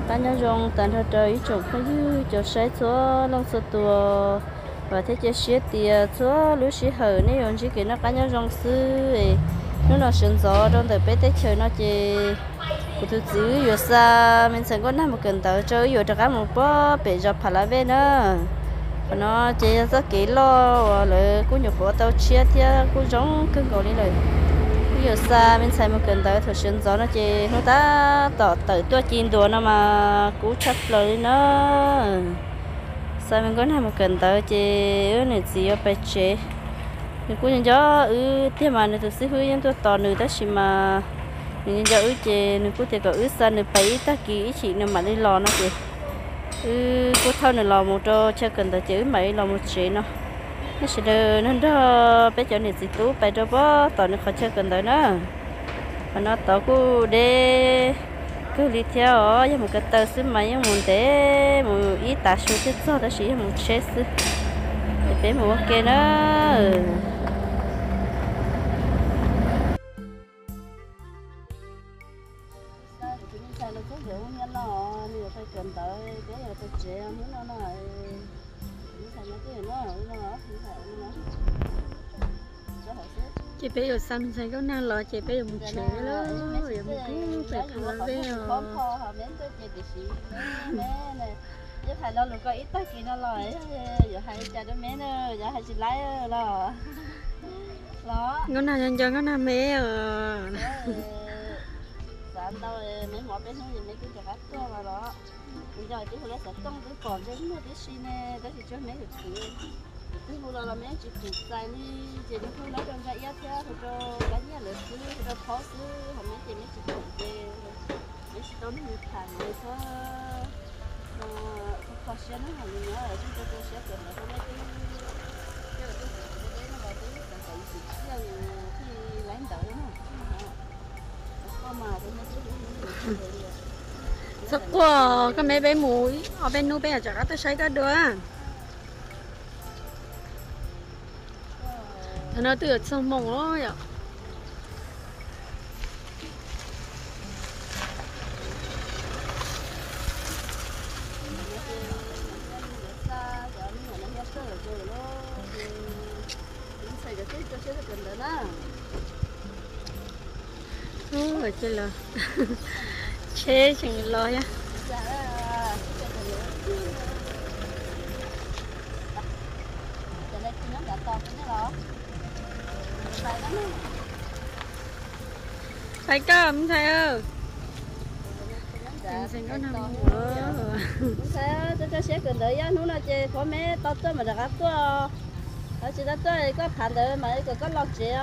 cá nhau rong tàn thật trời trồng cái dư cho sai chúa long số tua và thế chế xía tiệt chúa lúa xí hở này còn chỉ cái nó cá nhau rong sư nó là sườn gió trong thời bé tết chơi nó chỉ của thứ dữ rồi sa mình sẽ có năm một cần tàu chơi rồi cho cá một bó bị dập phải lá bên nữa và nó chỉ rất kỹ lo rồi cũng nhiều của tàu chia thì cũng giống cưng cầu đi rồi giờ xa mình xài một cần tới thời sinh gió nó chỉ nó ta tỏ tới tua chín đùa nó mà cú chấp lời nó xài mình có hai một cần tới chỉ này gì ở bên chế thì cũng như gió thế mà này từ xưa những tôi tỏ nữa đó chỉ mà những gió chế nó cũng thể có xa nữa phải ta kỹ chỉ nó mà đi lò nó chị cũng thâu này lò một trò chơi cần tới chữ mấy lò một chế nó sẽ đưa nó đó bé chỗ này gì tú bé cho bó tao nó khó chơi cần tới nữa và nó tao cứ để cứ đi theo ở một cái tờ xứ máy một thế một ít tạ số chết cho đó chỉ một chết xứ để bé một cái nữa chị bé ở xa mình thấy có năng lo chị bé ở một chế đó ở một cái phải khá bé giờ hai lo có ít tay kia nó lòi giờ hai cha đứa bé nữa giờ hai chị lái lo đó nó nào nhân cho nó nào mẹ sao đâu mấy mỏ bé không gì mấy cái chả cắt to mà đó bây giờ tí hồi sẽ tung cái còn cái nó tí xi nè đó thì cho mấy cái thứ tí hồi là mấy chị tụt dài đi chị nó không nói trong cái yết thế thôi cho cái nhà lửa xứ cho khó xứ họ mấy chị tụt về mấy chị tốn nhiều thằng rồi thôi khó xé nó hàng nhớ ở chúng tôi xé tiền là không mấy cái nó vào tí là phải xịt xíu khi lấy đỡ đó có mà tôi nói rất quá cái mấy bé muối ở bênนู้bé chả có tôi thấy cái đứa nó từ sông mông đó vậy rồi chơi là chế chừng lo nhá phải cơm thầy ơi xem có nằm tôi sẽ cần đợi nó là chơi có mấy tao tôi mà được ăn tôi ở chỉ đó tôi có phản đợi mà có lọt chế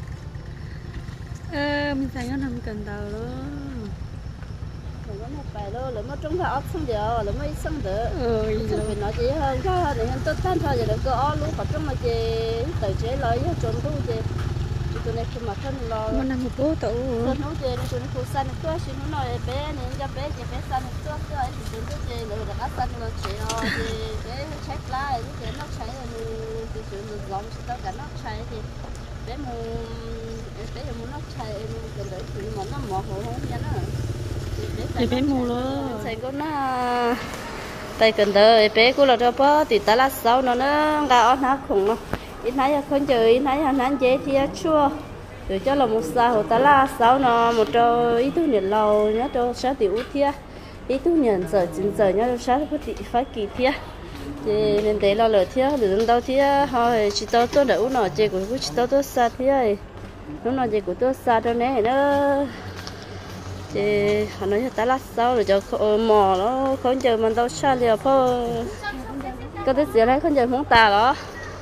mình thấy nó nằm cần tàu luôn nó một bài luôn là nó trông phải ốp xong rồi là mới xong được vì nó chỉ hơn có để tôi tan thôi giờ được có luôn còn trong mà chị tự chế lấy trộn tôi chị tụi này không mà thân lo nó nằm một bố tủ thân nó chị tụi nó phụ san tôi xin nó nói bé này cho bé chị bé san tôi ấy thì tụi tôi chị rồi là san nó chị thì bé check lại thì nó cháy rồi thì tụi nó giống tất cả nó cháy thì bé muốn nó cháy cần đợi tụi mà nó mỏ hồ không nha nó thì bé mù luôn thầy có nó tay cần đợi bé cô là cho bó thì ta là sau nó gạo nó khủng nó ít nãy không chơi ít nãy hắn chế thì chua rồi cho là một sao ta là sau nó một trò ít tu nhận lâu nhá cho sát tiểu thia ít tu nhận giờ chính giờ nhá sát phải kỳ thia thì nên để lo lỡ thia được đâu thia thôi chỉ tao tôi đỡ nó chơi của chỉ tao tôi xa thia nó nói chơi của tôi xa đâu nè nó thì họ nói ta là sau rồi cho mò nó không chờ mình đâu xa liền thôi có cái gì đấy không chờ không ta đó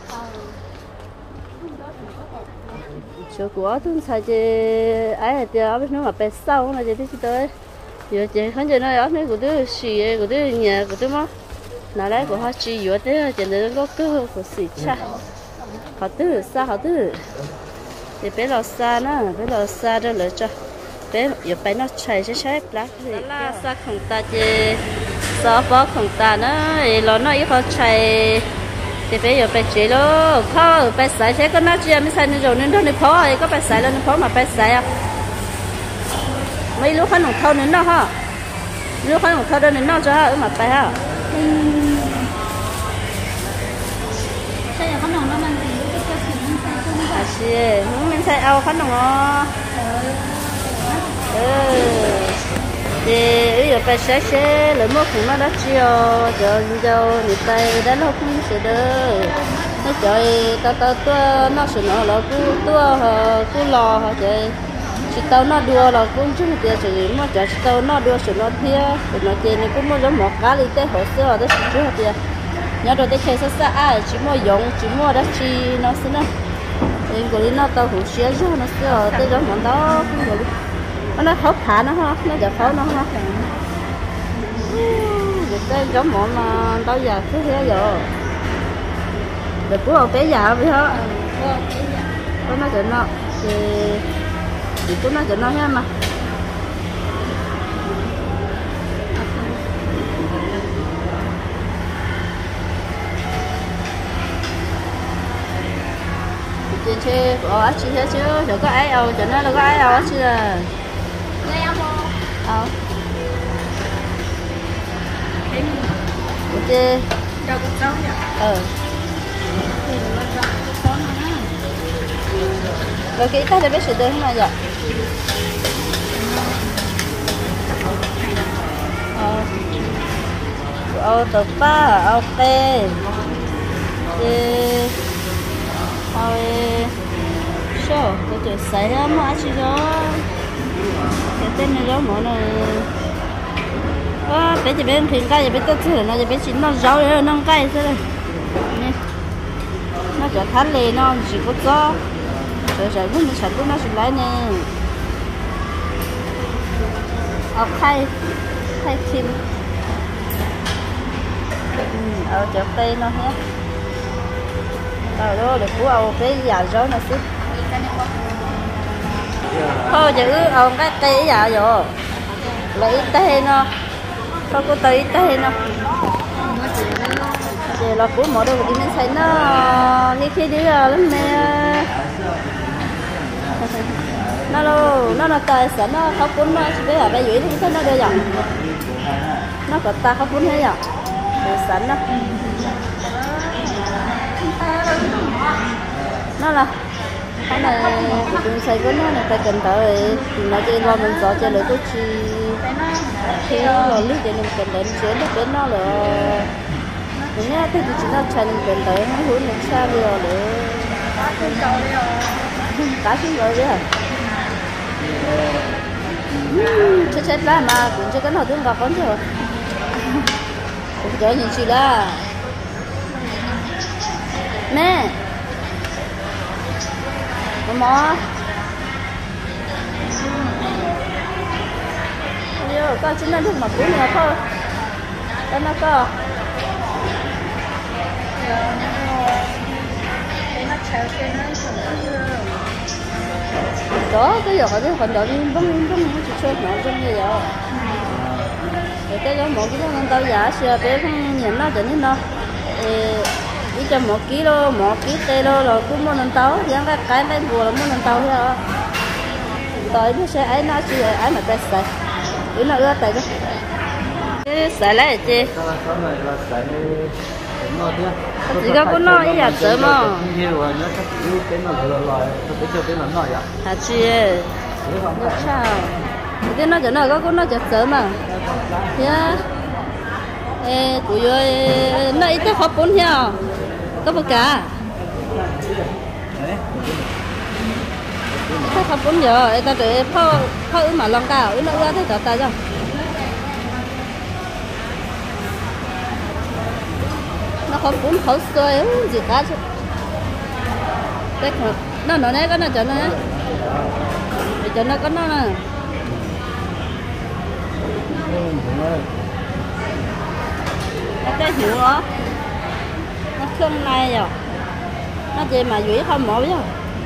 chỗ của tôi xài chị ấy thì ở bên nó mà bé sau này chị thích tới giờ chị không chờ nói ở nơi của tôi xì của tôi nhà của tôi mà nào đấy của họ chỉ vừa thế chị đừng có cơ của xì cha họ tư xa họ tư thì bé lò xa nó bé lò xa đó lợi cho bé giờ bé nó chạy sẽ lá thì là xa không ta chị sao bó không ta nó lò nó ít họ chạy thì bây giờ phải chế lo khó phải xài thế có nói chuyện mới xài nên rồi nên đó nên khó ấy có phải xài lên khó mà phải xài à mấy lúc hắn không thâu nữa đó ha nếu không thôi đây nó cho ở mặt tay ha cái khăn nồng nó mang gì cái cho xịn à chị muốn mình xài ao khăn nồng nó thì bây giờ phải sẽ lấy một khung nó đã chiều giờ người ta đã nó cũng sẽ đỡ nó chơi tao nó sẽ nó là cứ lo hả chơi chỉ tao nó đua là cũng chứ tiền chỉ mà chỉ tao nó đua sẽ nó thiệt để nó tiền này cũng mua giống một cá đi tới hồ sơ đó chỉ chứ tiền nhớ rồi tới chơi sát ai chỉ mua dùng chỉ mua đó chi nó sẽ nó em gọi nó tao cũng xé chứ nó sẽ tới đó món đó cũng gọi nó hấp thả nó ha nó giờ khó nó ha được cái giống món mà tao giờ cứ thế rồi được của ông té già vậy hả có nó chịu nó thì cũng nó chịu nó ha mà trên xe ở chị thế chứ đừng có ai đâu cho nó đâu có ai đâu chứ là ok rồi cái ta để biết sự đơn không vậy tập ba ok sao tôi chỉ xài ra mà chỉ đó cái tên này đó mà nó bé chỉ bên thuyền cái bé tao thử nó bé chỉ nó rau rồi nó cái thế này nó trở thành lề nó chỉ có gió rồi cũng nó cũng nó chỉ lấy nè khai kim ở chỗ tây nó hết đó được của ông cái già rối nó xích thôi chữ ông cái cây già rồi lấy tê nó không có tê nó thì là của mỗi đâu đi mình thấy nó như khi đi lắm nè nó là tài sản nó không cuốn nó chỉ biết là bây giờ thì nó đưa dòng nó có ta không cuốn thế dòng tài sản nó là cái này chúng xây của nó này phải cần tới thì nó chỉ lo mình rõ cho lấy cái chi khi lo lý để mình cần đến chế nó đến nó là mình nhá thì chỉ nó chân cần tới nó hướng mình xa bây giờ để cá xin rồi đấy chết lá mà cũng chưa có nào thương gặp con rồi cũng cho nhìn chị là mẹ mama yo con chính là lúc mà cũng nhiều thôi con nó có đó cái giờ họ cái phần đó bấm nó chỉ chơi nó trong như vậy thì cái đó một cái con tao giả xưa bé không nhìn nó cho nên nó đi cho 1 kg tê lô rồi cũng mua lần tàu giang cái này vừa là mua lần tàu thôi tới nó sẽ ấy nó chỉ ấy mà tay sạch cái nó ưa tay đó cái sạch lại chị chỉ có nó ý là sớm mà hả chị nó sao cái nó cho nó có nó cho sớm mà nhá tụi nó ít tới hộp 4 heo có một cả ta hộp 4 giờ ta để phao mà lòng cao nó ra thế ta chứ nó hộp 4 khẩu xôi gì cả chứ đấy nó này có nó cho nó để cho nó có nó nè cái hiểu đó nó khương này rồi nó gì mà dũy không mỏ chứ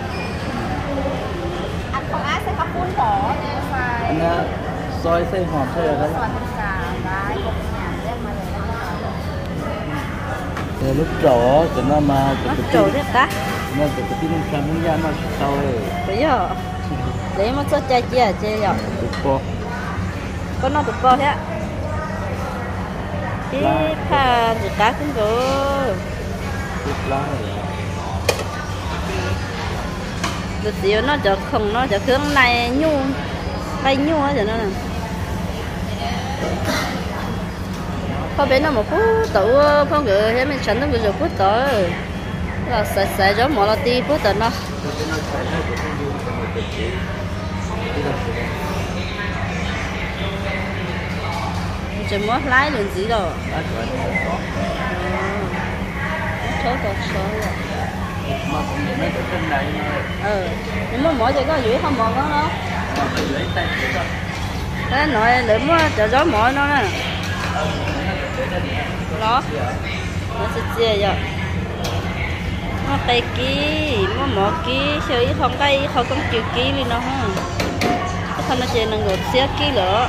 anh không ai sẽ có cuốn bỏ anh xôi xay hòm xay ở đây lúc trổ cho nó mà nó trổ đấy ta nó tự tin làm những nhà nó sau ấy bây giờ để mà cho chơi chia chơi rồi được po có nó được po thế cái pha từ cá cũng có được xíu nó cho không nó cho khương này nhu bay nhu á cho nó nè có bên nó một phút tủ phong gửi thế mình chắn nó được phút tới là sẽ giống mỏ là ti phút tới nó chỉ mất lái đường gì đâu số còn số rồi nhưng mà mỗi chỉ có dưới không mòn nó đâu cái nội để mua cho gió mỗi nó nè nó sẽ chia rồi nó tay kí nó mỏ kí chơi không tay không có chịu kí đi nó không không nó chơi nó ngược xé kí nữa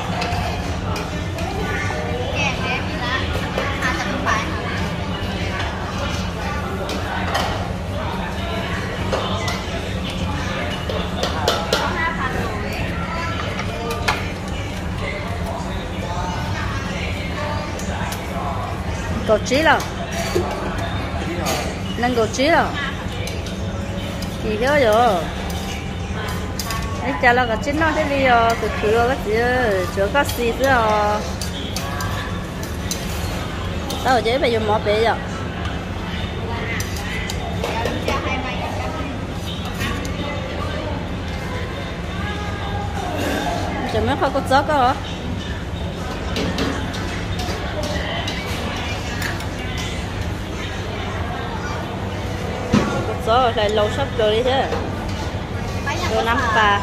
cầu trí rồi nâng cầu trí rồi thì đó rồi đấy chả là cái chín nó thế đi rồi từ từ cái gì chỗ có xì rồi tao chế bây giờ mỏ bể rồi chỉ mới không có gió cơ hả số lại lâu sắp rồi đi chứ rồi 5 bà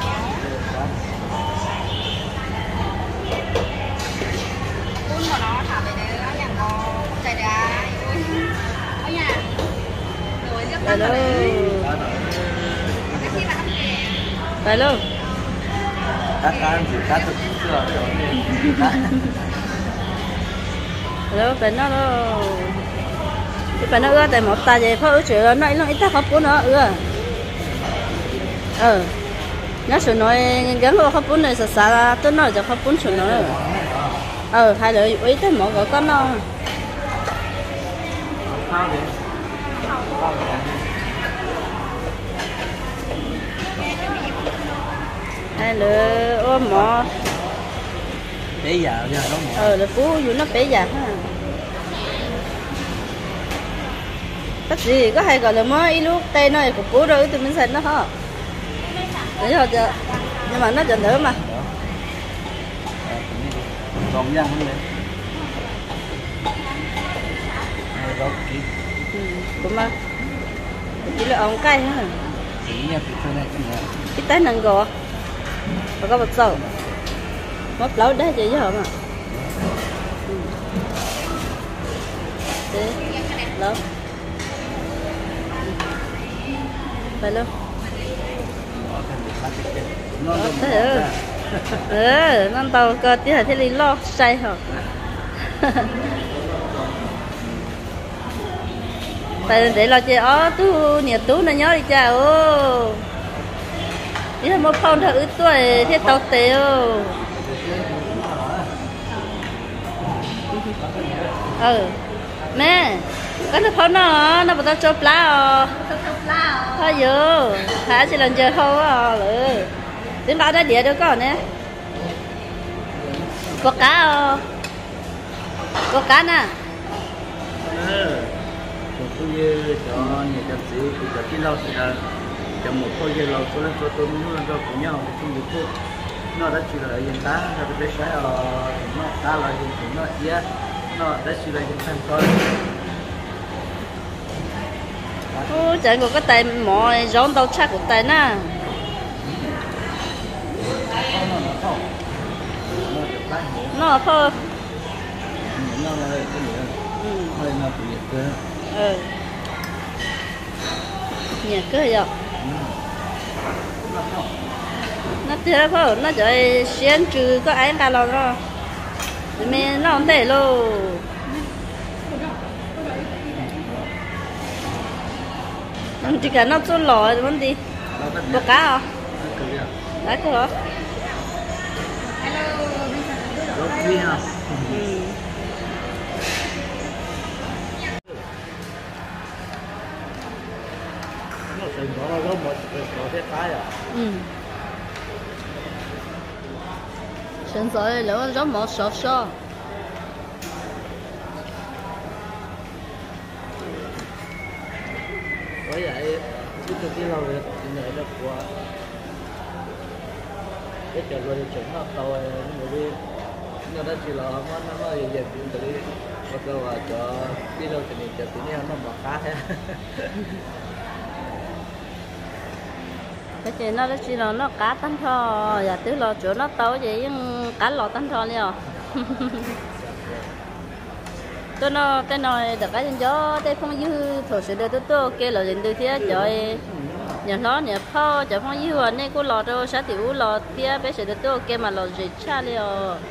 cuốn của nó thả về đấy nó nhàng có chạy đá ở nhà rồi rất là luôn phải luôn các anh chỉ các thực chưa rồi phải nó đâu phải nó ưa tại một ta vậy phải chuyện nó ít ta không cuốn nó nó sửa nói gắn vào không cuốn này sợ sợ tôi nói cho không cuốn sửa nó hai đứa ý tới một cái con nó hai đứa ôm mỏ bé già nha nó là phú dù nó bé già ha cái gì có hay gọi là mới lúc tên này của phú rồi tụi mình xem nó hả đấy rồi nhưng mà nó chọn thử mà còn nha không đấy cũng mà chỉ là ông cay ha cái tay nâng gò và có một sầu mất lâu đấy chứ hả mà thế lâu phải luôn nó tàu cơ tí là thế li lo say hả phải để lo chơi tu nhiều tú nó nhớ đi cha ô đi là một phong thử tuổi thế tàu tiêu nè cái nó phong nó bắt đầu chụp lá thôi vô thả chỉ lần chơi thôi lử đến bao đã địa đâu có nè có cá nè tôi về cho nhà chấp sĩ thì cho cái lâu thì là cho một khối về lâu số lên số tôi muốn lên cho cùng nhau thì không được thôi nó đã chỉ là hiện tá cho cái bé nó đã là hiện nó yeah nó đã chỉ là hiện thành thôi chạy của cái tay mọi rón đâu chắc của tay nè nó thôi nó là cái gì hơi nó bị nhiệt cơ nhiệt cơ vậy nó thế thôi nó chạy xuyên trừ có ai cả lo đó thì mình nó không thể luôn chỉ cần nó chút lò thì vẫn đi có cá không cá cơ hả có một cái cái à hiện tại là rất một số số bởi vậy chúng tôi đi lâu rồi thì này nó qua cái chuyện rồi chuyện nó tàu người đi nó đã chỉ là nó về về chuyện tự đi bắt đầu là cho đi đâu thì cho tự nhiên nó mặc cá hết cái chuyện nó chỉ là nó cá tanh thôi và tứ lò chỗ nó tao vậy cá lò tanh thôi liền tôi nó tên nói được cái gió tên phong dư thổ sự đời tôi kêu là đến từ phía trời nhà nó nhà phao trời phong dư à nên cô lò đâu sát tiểu lò phía bé sự đời tôi kêu mà lò gì cha liền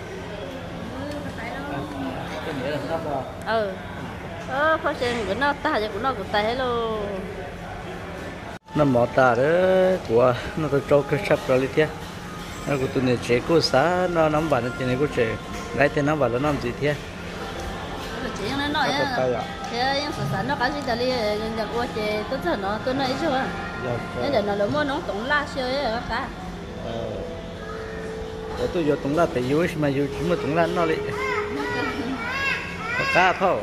phát triển của nó ta của nó của ta hello nó mỏ ta đó của nó có trâu cái sắp rồi thế nó của tụi này chế cô xã nó nắm bản thì này cô chế gái thì nắm bản nó nắm gì thế chị nó nói thế những sản nó cái gì đó đi nhà cô chị tôi nói chưa nên để nó lớn mua nó tổng la siêu ấy cả để tôi vô tổng la tại dưới mà dưới chúng mà tổng la nó đi cá không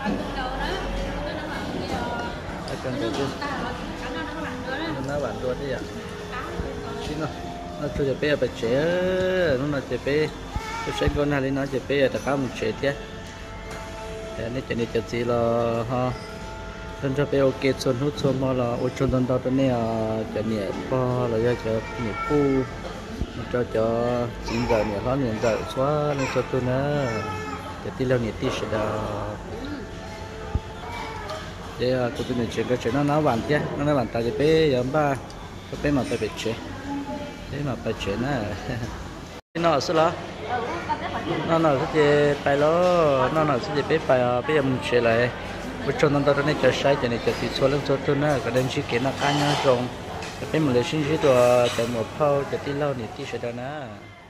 nó bản đồ đấy à chứ nó cho bé bé trẻ nó cho bé tôi sẽ con này nó cho bé tất cả một trẻ thế nên cho nên cho chị là ha nên cho bé ok xuân hút xuân mà là ôi xuân tân tao này cho nhẹ po là cho nhẹ phu cho chín giờ nhẹ nó nhẹ giờ xóa nên cho tôi nữa để tí lâu nhẹ tí sẽ đó để tụi mình chuyện cái chuyện nó nấu bàn chứ nó nấu bàn tay thì bé giờ ba cái bé mà phải bị chuyện thế mà phải chuyện á nó sao đó nó sẽ phải lo nó sẽ bé phải bé mình chuyện lại bữa trưa nó tao này cho sai cho nên cho tí số lượng số tôi nó cái đơn chỉ kiện nó cá nhau rồng bé mình lấy xin chỉตัวแต่หมดพอจะที่เล่าเนี่ยที่เสร็จแล้วนะ